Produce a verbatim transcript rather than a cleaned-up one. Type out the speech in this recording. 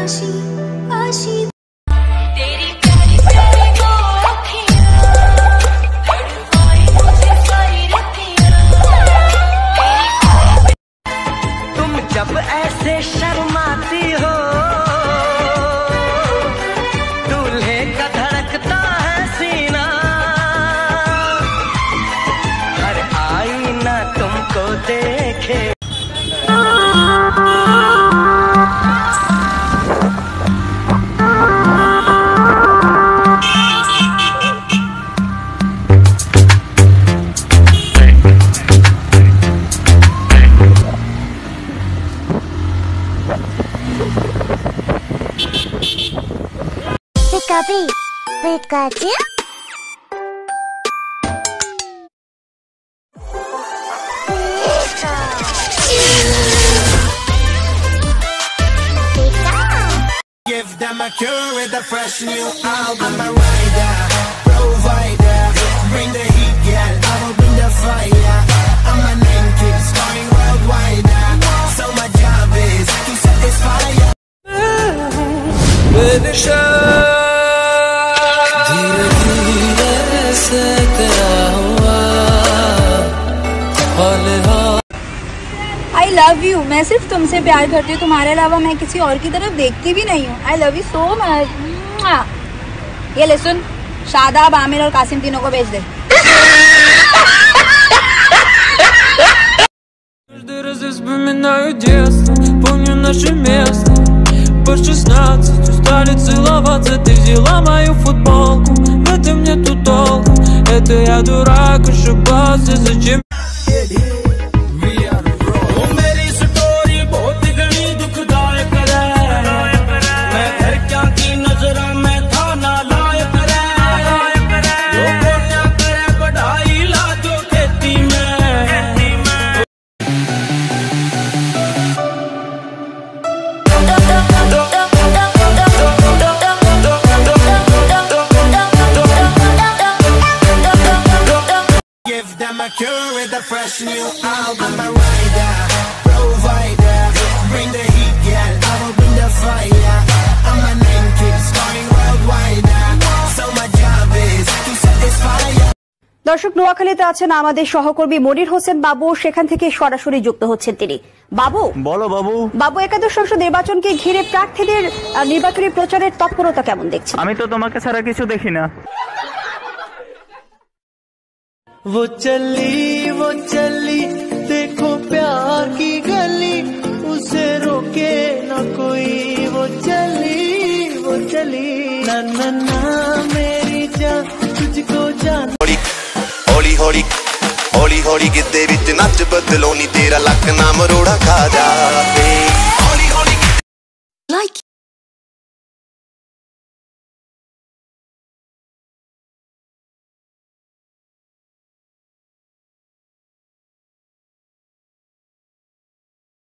आशी आशी तेरी प्यारी प्यारी दो अखियां तड़पाए मुझे सारी रतियां। तुम जब ऐसे शर्माती हो दूल्हे का धड़कता है सीना, हर आईना तुमको देखे। Pikachu, Pikachu. Give them a cure with a fresh new album. I'm a rider, provider. Bring the heat, girl. I will bring the fire. I'm a name kid, scoring worldwide. So my job is to satisfy you. धीरे धीरे से तेरा हुआ हाल हाल। आई love you. मैं सिर्फ तुमसे प्यार करती हूँ, तुम्हारे अलावा मैं किसी और की तरफ देखती भी नहीं हूँ। I love you so much. ये ले सुन, शादाब, आमिर और कासिम तीनों को भेज दे। По шестнадцать устали целоваться, ты взяла мою футболку, в этом нету толку, это я дурак, ошибался, зачем? I'm a cure with a fresh new album. I'm a rider, provider. Bring the heat, girl. I will bring the fire. I'm a name kid, scoring worldwide. So my job is to satisfy you. দর্শক, নোয়াখালীতে আছেন আমাদের সহকর্মী মনির হোসেন বাবু, সেখান থেকে সরাসরি যুক্ত হচ্ছেন তিনি। বাবু, বলো বাবু। বাবু, একাদশ সংসদ নির্বাচনকে ঘিরে প্রার্থীদের নির্বাচনী প্রচারের তৎপরতা কেমন দেখছেন? আমি তো তোমাকে ছাড়া কিছু দেখি না। वो चली वो चली देखो प्यार की गली, उसे रोके न कोई, वो चली वो चली ना ना ना मेरी जान तुझको जान। हौली हौली हौली हौली गिद्दे विच नच बदलो नी तेरा लक ना मरोड़ा खा जा।